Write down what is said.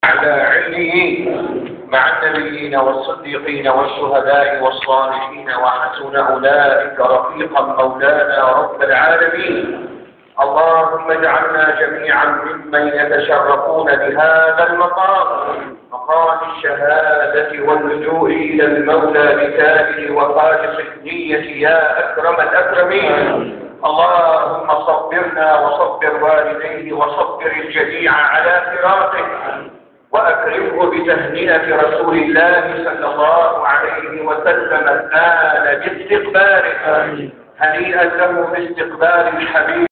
على عليين مع النبيين والصديقين والشهداء والصالحين وحسن أولئك رفيقا مولانا رب العالمين. اللهم اجعلنا جميعا ممن يتشرفون بهذا المقام، مقام الشهادة واللجوء إلى المولى بكامل وخالص النية يا أكرم الأكرمين. اللهم صبرنا وصبر والديه وصبر الجميع على فراقه، وأكرمه بتهنئة رسول الله صلى الله عليه وسلم الآن باستقباله. هنيئا له باستقبال الحبيب